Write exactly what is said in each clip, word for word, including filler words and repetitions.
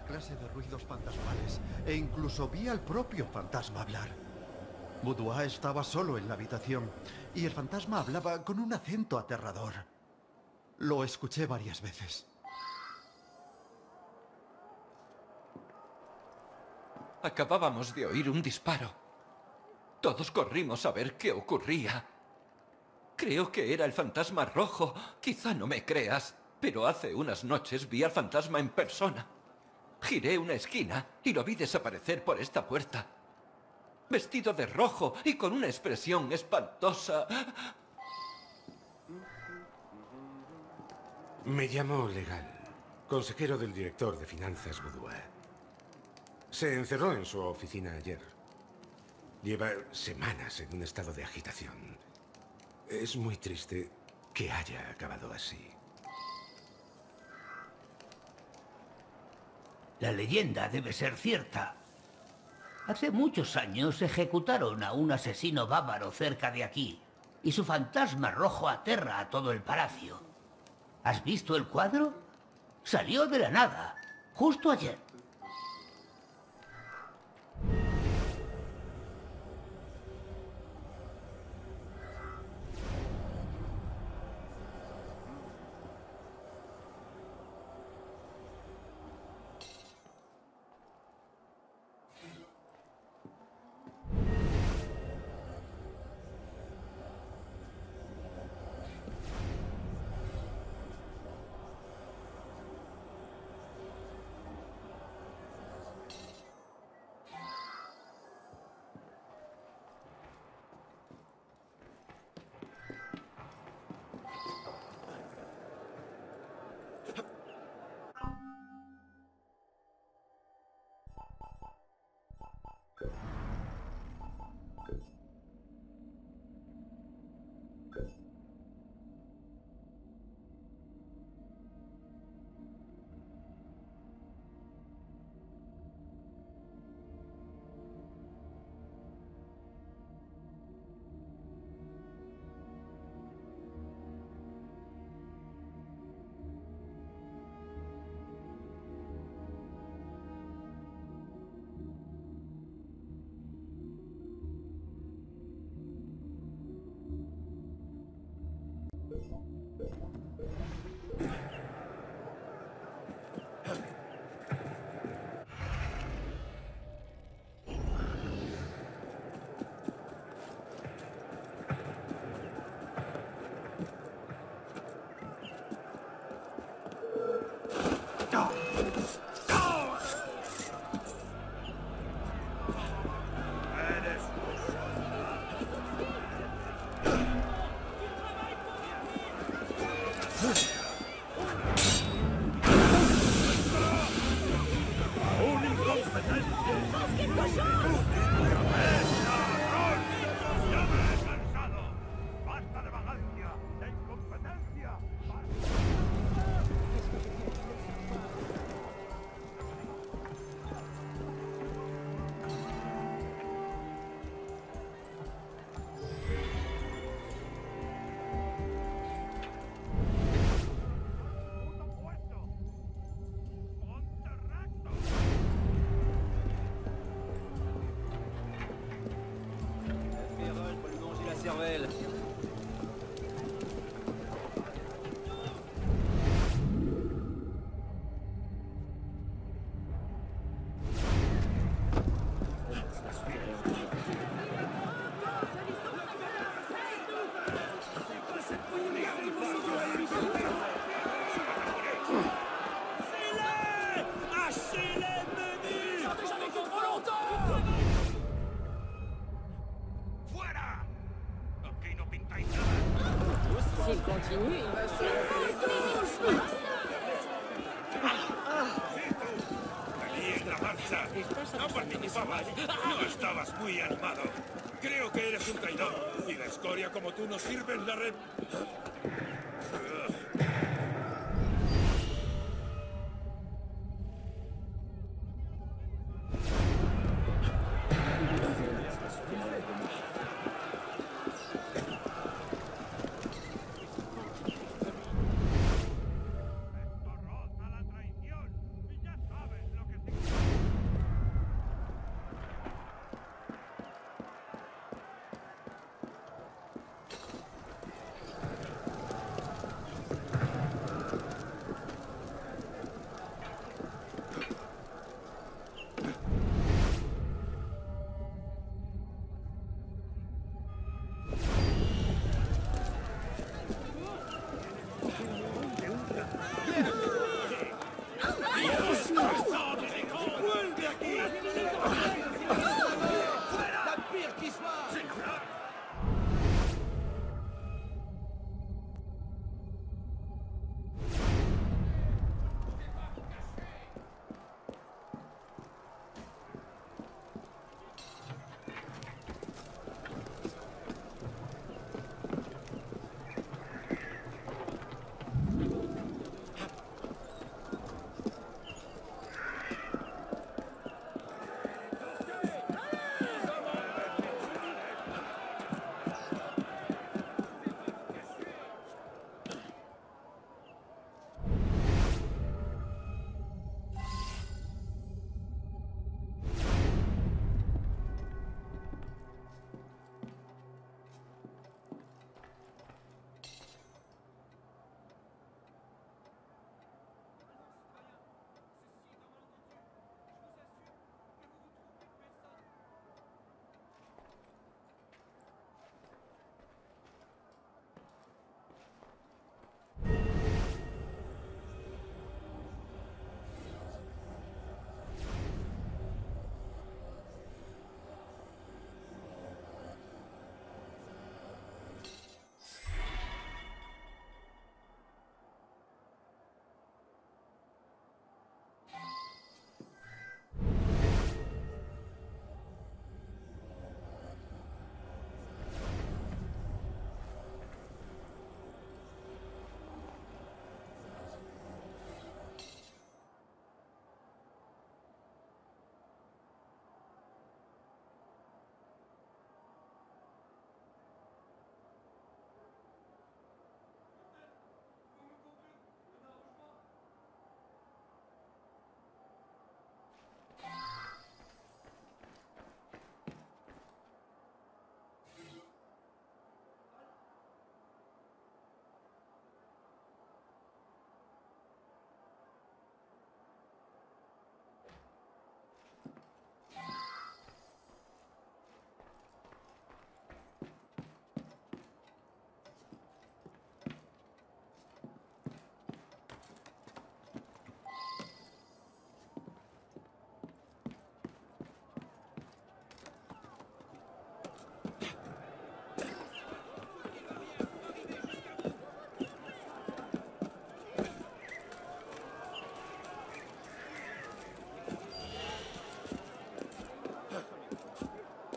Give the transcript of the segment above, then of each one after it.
clase de ruidos fantasmales e incluso vi al propio fantasma hablar. Boudoir estaba solo en la habitación y el fantasma hablaba con un acento aterrador. Lo escuché varias veces. Acabábamos de oír un disparo. Todos corrimos a ver qué ocurría. Creo que era el fantasma rojo. Quizá no me creas, pero hace unas noches vi al fantasma en persona. Giré una esquina y lo vi desaparecer por esta puerta. Vestido de rojo y con una expresión espantosa. Me llamo Legal, consejero del director de finanzas Boudoir. Se encerró en su oficina ayer. Lleva semanas en un estado de agitación. Es muy triste que haya acabado así. La leyenda debe ser cierta. Hace muchos años ejecutaron a un asesino bávaro cerca de aquí, y su fantasma rojo aterra a todo el palacio. ¿Has visto el cuadro? Salió de la nada, justo ayer. No participabas. No estabas muy animado. Creo que eres un traidor. Y la escoria como tú no sirve en la red. Esto roza la traición. Y ya sabes lo que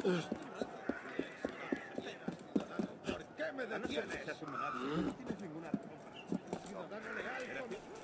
¿Por qué me detienes? No tienes ninguna razón para... Ciudadano legal...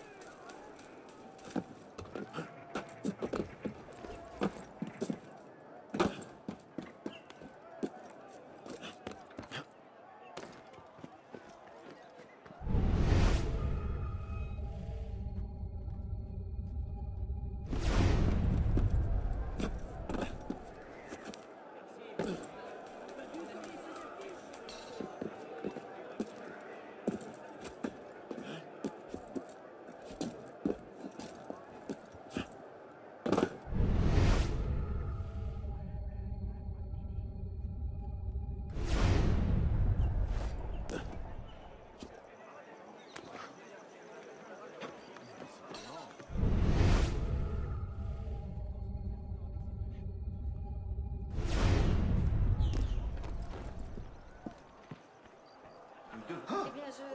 Eh bien, je...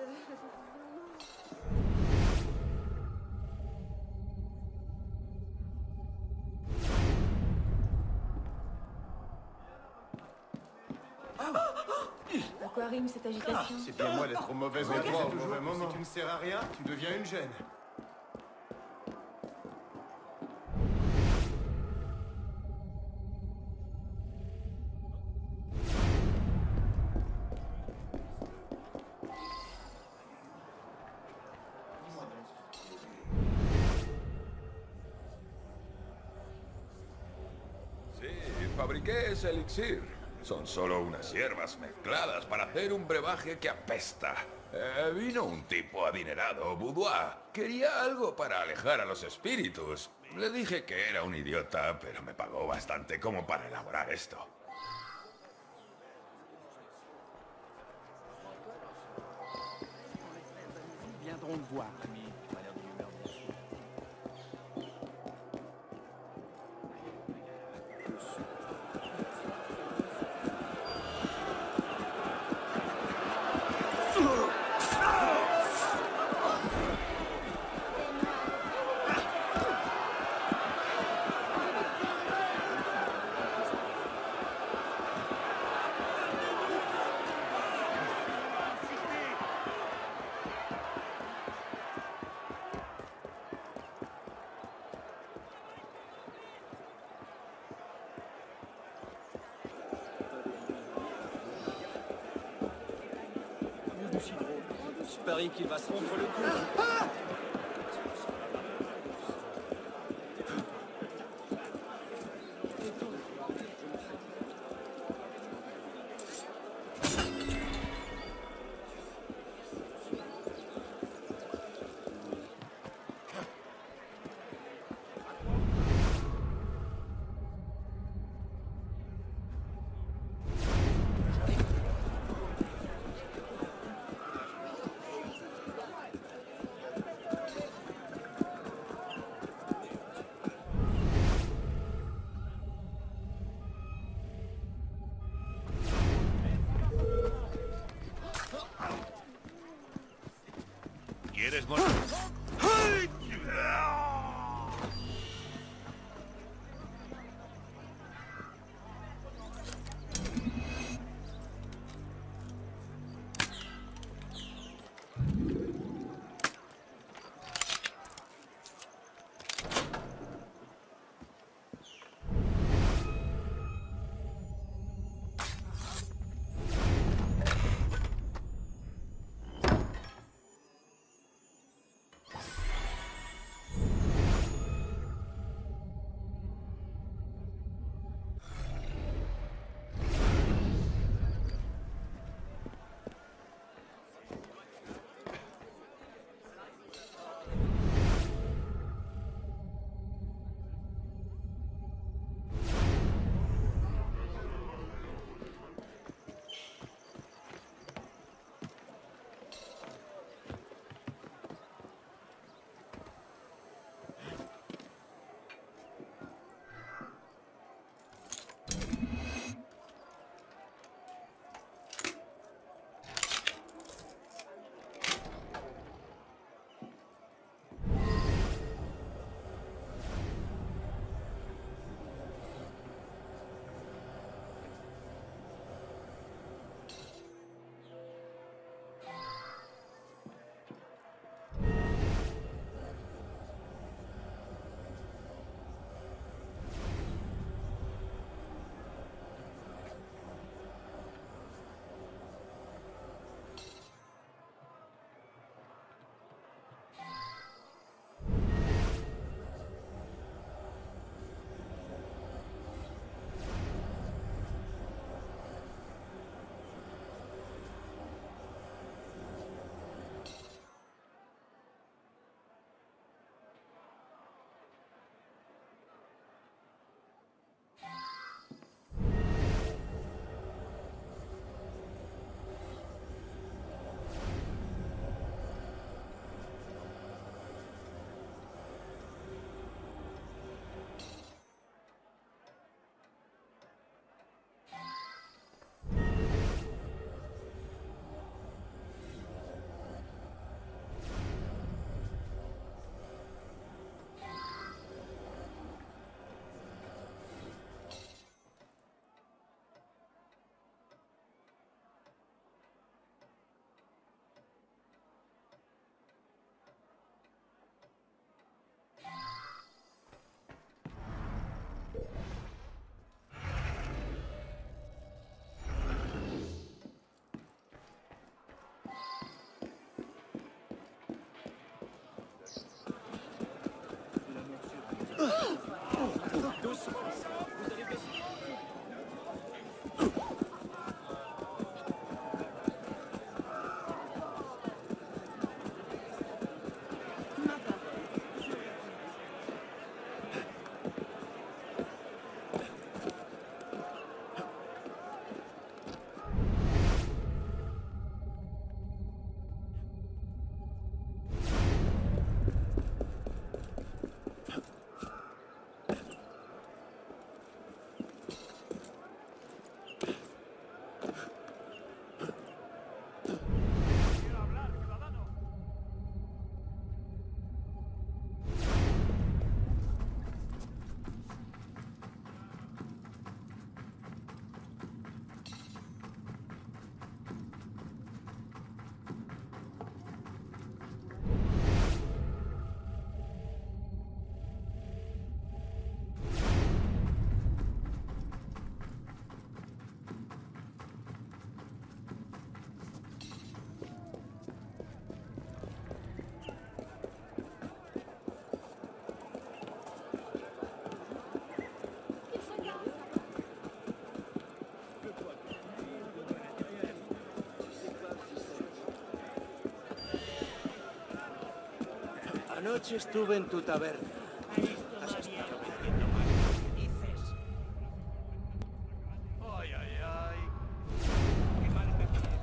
À quoi rime cette agitation? C'est bien moi d'être au mauvais endroit au mauvais moment. Si tu ne sers à rien, tu deviens une gêne. Sí, fabriqué ese elixir. Son solo unas hierbas mezcladas para hacer un brebaje que apesta. Eh, vino un tipo adinerado, Boudoir. Quería algo para alejar a los espíritus. Le dije que era un idiota, pero me pagó bastante como para elaborar esto. Viendront te voir. Je parie qu'il va se rompre le cou. ¿Quieres morir? Anoche estuve en tu taberna. Has estado bebiendo más de lo que dices. Ay, ay, ay. Qué mal me parece.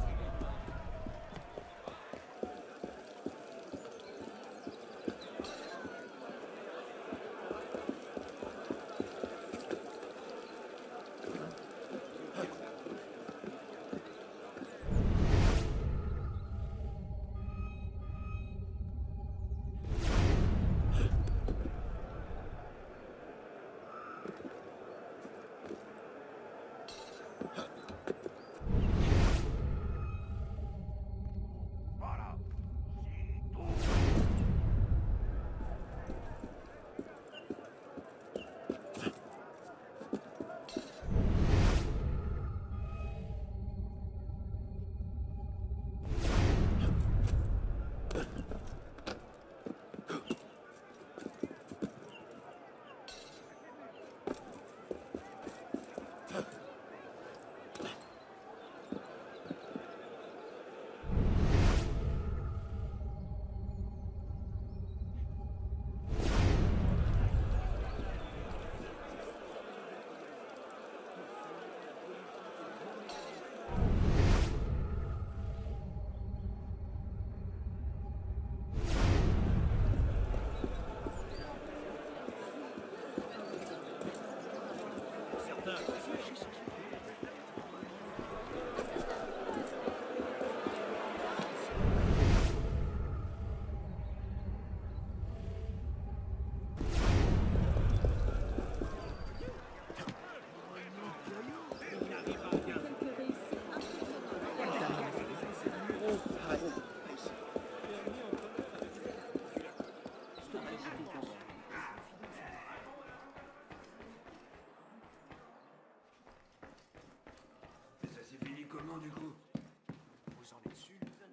Ça s'est fini comment du coup? Vous en êtes sûr?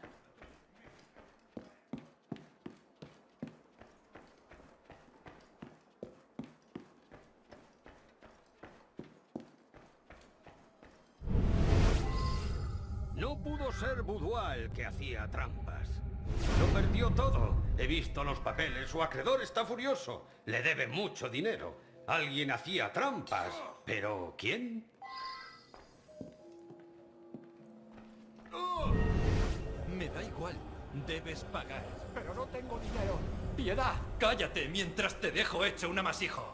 No pudo ser Boudoir el que hacía trampas. Lo perdió todo. He visto los papeles. Su acreedor está furioso. Le debe mucho dinero. Alguien hacía trampas. ¿Pero quién? Me da igual. Debes pagar. Pero no tengo dinero. ¡Piedad! ¡Cállate mientras te dejo hecho un amasijo!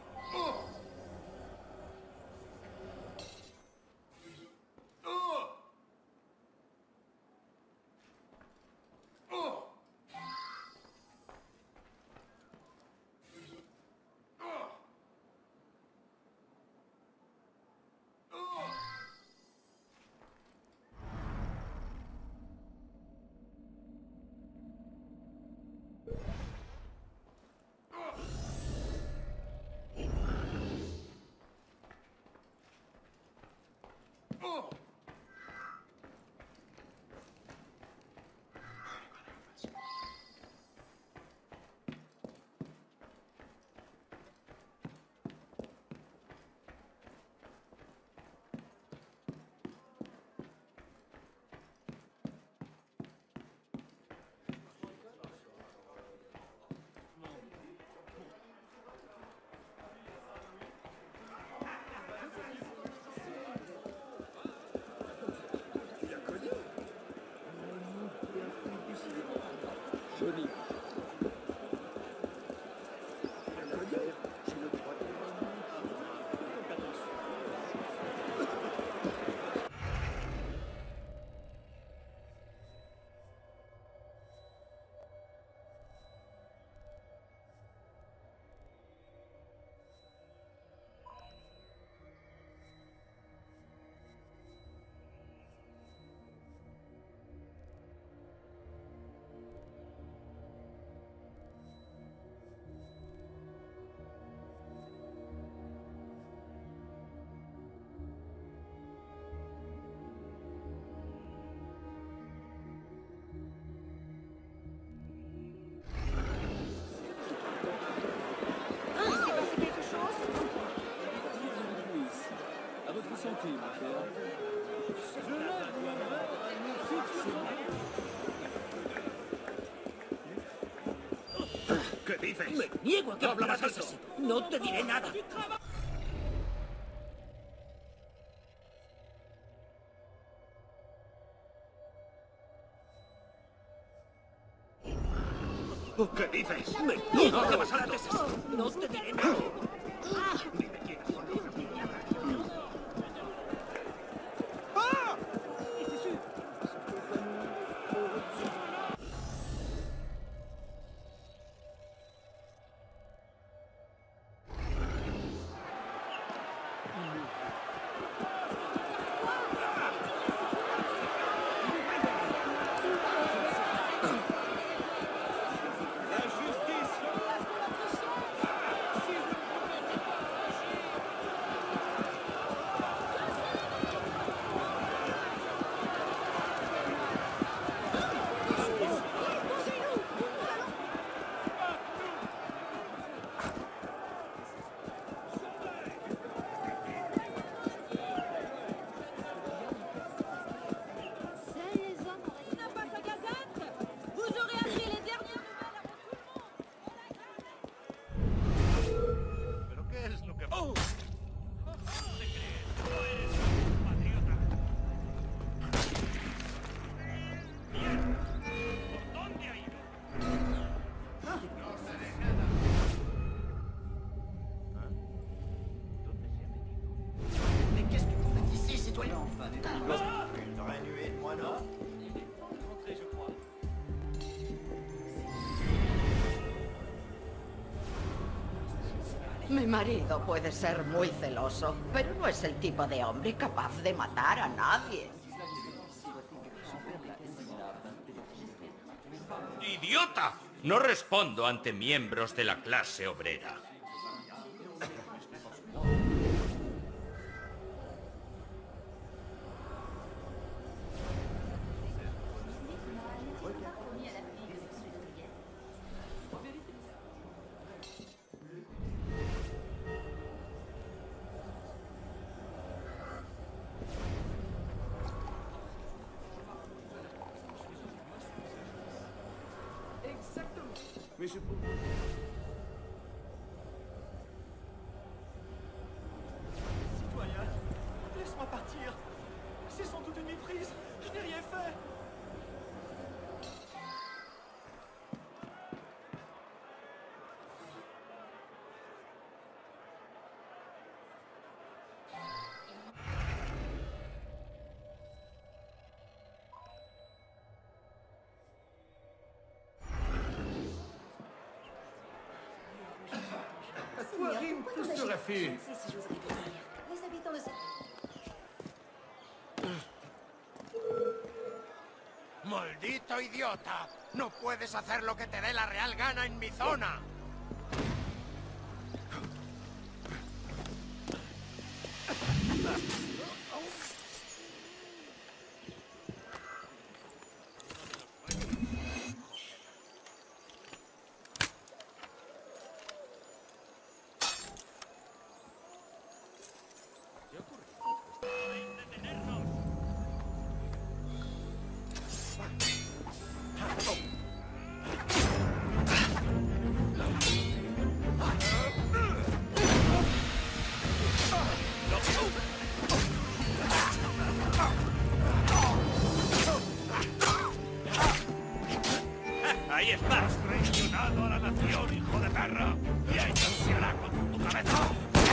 Joli. santé, mon cher. Je lève ¿Qué dices? Me niego a que Habla hagas más eso. alto. No te diré nada. ¿Qué dices? Me niego a que más alto. No te diré nada. ¿Pero qué es lo que... ¡Oh! Mais qu'est-ce que vous faites ici, citoyen? Il n'aurait nué de moi, non? Mi marido puede ser muy celoso, pero no es el tipo de hombre capaz de matar a nadie. ¡Idiota! No respondo ante miembros de la clase obrera. Mais je peux... Citoyen, laisse-moi partir. C'est sans doute une méprise. Je n'ai rien fait. À quoi rime tout ce raffut? Je ne sais si j'oserais le dire. Les habitants de cette... ¡Maldito idiota! ¡No puedes hacer lo que te dé la real gana en mi zona! Ahí estás, traicionado a la nación, hijo de perra. Y ahí se hará con tu cabeza.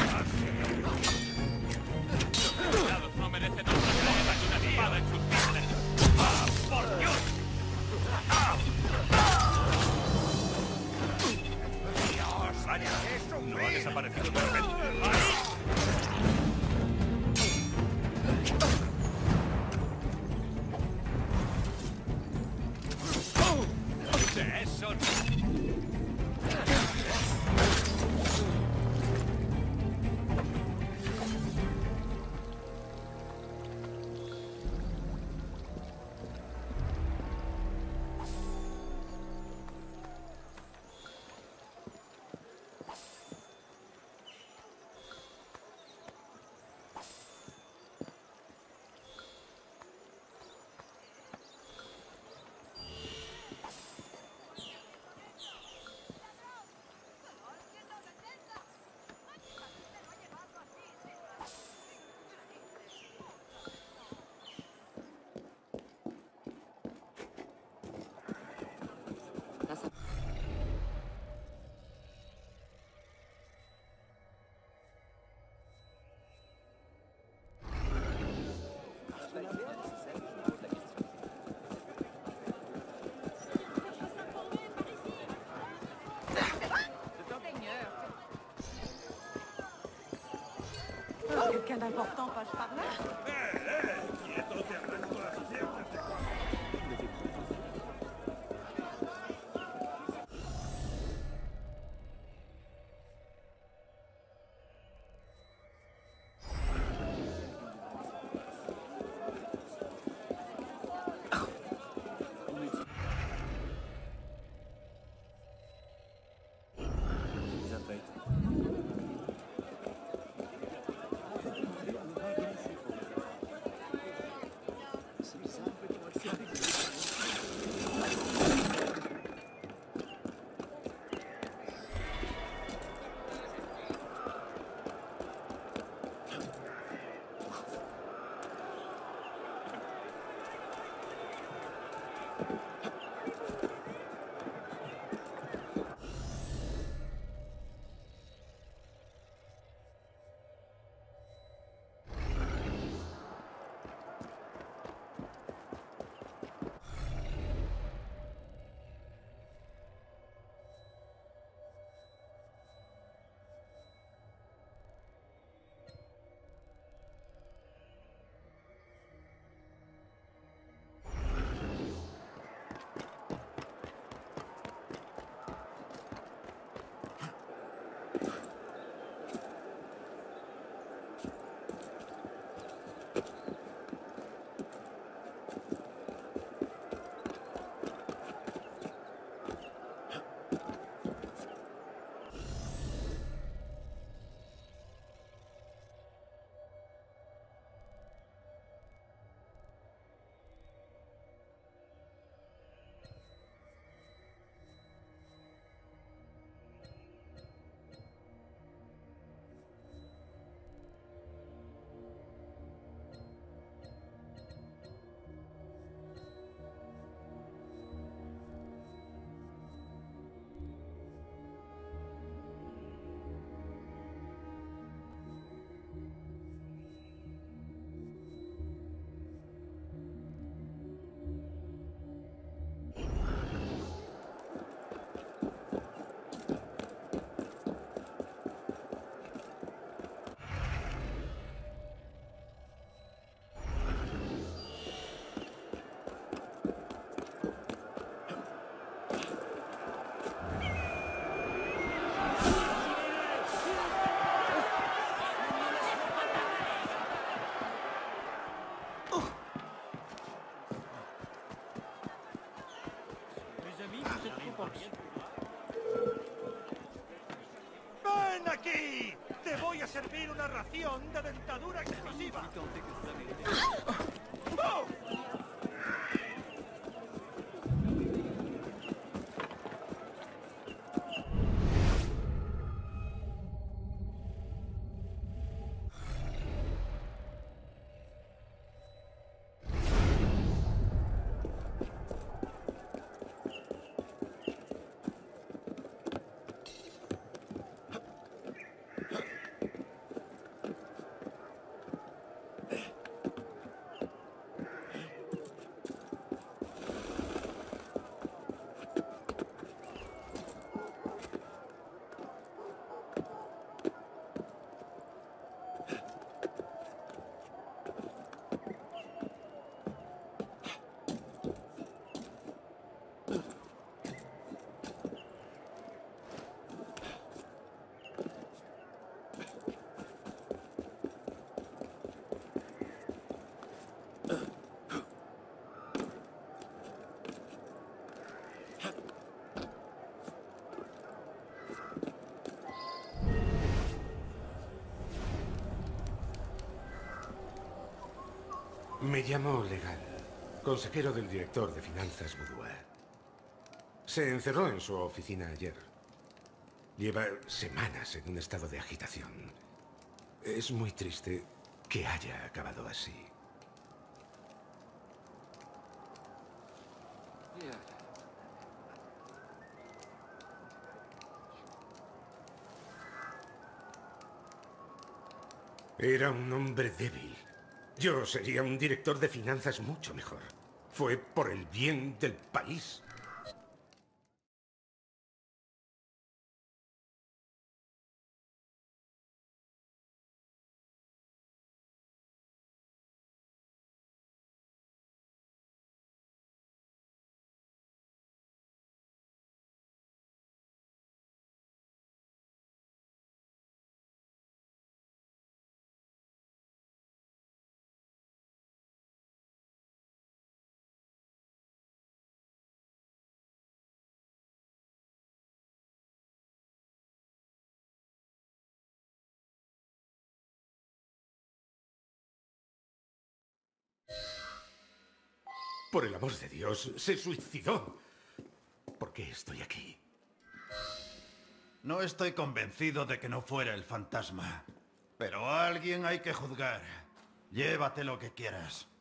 Los no merecen otra caída que una espada en sus dientes. ¡Ah, por Dios! ¡Dios, vaya! ¡Es un no ha desaparecido de repente! ¡Ahí! ¡Eso no! Quelqu'un d'important passe par là? ¡Eh, eh! ¡Quieto, te arranco las piernas de cuajo! ¡Ven aquí! Te voy a servir una ración de dentadura explosiva. ¡Oh! Me llamo Legal, consejero del director de finanzas Boudoir. Se encerró en su oficina ayer. Lleva semanas en un estado de agitación. Es muy triste que haya acabado así. Era un hombre débil. Yo sería un director de finanzas mucho mejor. Fue por el bien del país. Por el amor de Dios, se suicidó. ¿Por qué estoy aquí? No estoy convencido de que no fuera el fantasma. Pero a alguien hay que juzgar. Llévate lo que quieras.